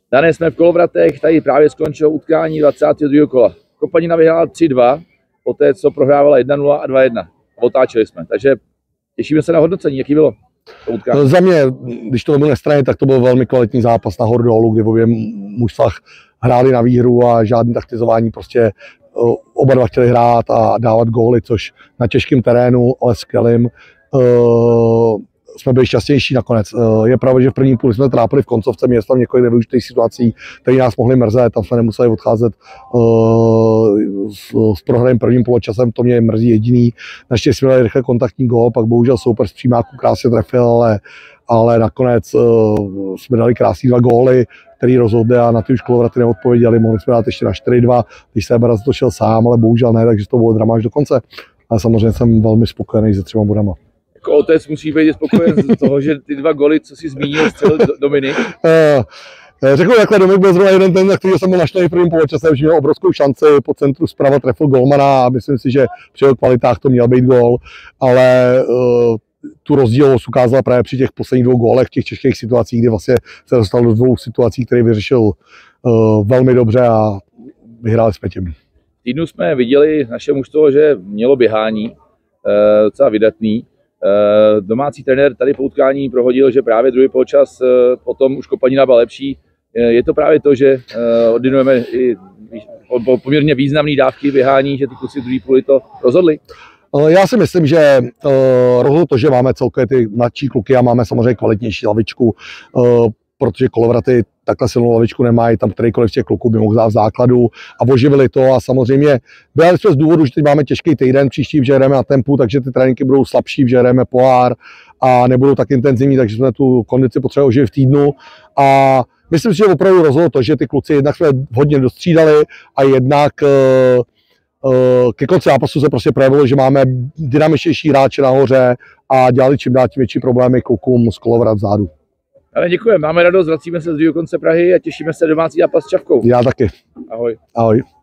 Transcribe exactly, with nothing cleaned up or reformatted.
Dané jsme v Kolovratech, tady právě skončilo utkání dvacátého druhého kola. Kopanina vyhrála tři dva, poté co prohrávala jedna nula a dva jedna. Otáčeli jsme, takže těšíme se na hodnocení, jaký bylo to utkání. Za mě, když to bylo nestranně, tak to byl velmi kvalitní zápas nahoru dolů, kdy obě mužstva hráli na výhru a žádný taktizování, prostě oba dva chtěli hrát a dávat góly, což na těžkém terénu, ale skvělým. Jsme byli šťastnější nakonec. Je pravda, že v první půli jsme trápili v koncovce, měli tam několik nevyužitých situací, které nás mohly mrzet, tam jsme nemuseli odcházet uh, s, s prohraným prvním poločasem, to mě mrzí jediný. Naštěstí jsme dali rychle kontaktní gól, pak bohužel soupeř z přímáku krásně trefil, ale, ale nakonec uh, jsme dali krásný dva góly, který rozhodli a na ty už Kolovraty neodpověděli. Mohli jsme dát ještě na čtyři dva, když se Beraz to šel sám, ale bohužel ne, takže to bylo drama až do konce. Ale samozřejmě jsem velmi spokojený se třema bodama. Jako otec musí být spokojen z toho, že ty dva goly, co jsi zmínil, střelil Dominik. Řeknu takhle, Dominik byl zrovna jeden ten, na který jsem byl našel v prvním poločase, že měl obrovskou šanci, po centru zprava trefil golmana a myslím si, že při jeho kvalitách to měl být gól, ale uh, tu rozdílovost ukázala právě při těch posledních dvou gólech, v těch těžkých situacích, kdy vlastně se dostal do dvou situací, které vyřešil uh, velmi dobře a vyhráli jsme tím. V týdnu jsme viděli naše mužstvo, že mělo běhání, uh, docela vydatný. Domácí trenér tady po utkání prohodil, že právě druhý poločas potom už Kopanina byla lepší. Je to právě to, že ordinujeme i poměrně významné dávky běhání, že ty kluci druhý půli to rozhodli? Já si myslím, že rozhodlo to, že máme celkově ty mladší kluky a máme samozřejmě kvalitnější lavičku, protože Kolovraty takhle silnou lavičku nemají, tam kterýkoliv z těch kluků by mohl dát v základu a oživili to a samozřejmě byli jsme z důvodu, že teď máme těžký týden, příští, že jdeme na tempu, takže ty tréninky budou slabší, že jdeme pohár a nebudou tak intenzivní, takže jsme tu kondici potřebovali oživit v týdnu a myslím si, že opravdu rozhodlo to, že ty kluci jednak jsme hodně dostřídali a jednak ke konci zápasu se prostě projevilo, že máme dynamičtější hráče nahoře a dělali čím dál tím větší problémy klukům z Kolovrat vzadu. Ale děkujeme, máme radost, vracíme se z druhého konce Prahy a těšíme se domácí zápas s Čavkou. Já taky. Ahoj. Ahoj.